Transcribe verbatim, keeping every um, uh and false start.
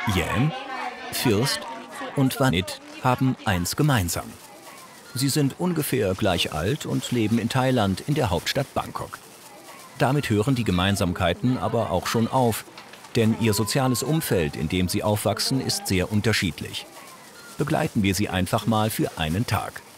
Yen, Fürst und Vanit haben eins gemeinsam. Sie sind ungefähr gleich alt und leben in Thailand in der Hauptstadt Bangkok. Damit hören die Gemeinsamkeiten aber auch schon auf, denn ihr soziales Umfeld, in dem sie aufwachsen, ist sehr unterschiedlich. Begleiten wir sie einfach mal für einen Tag.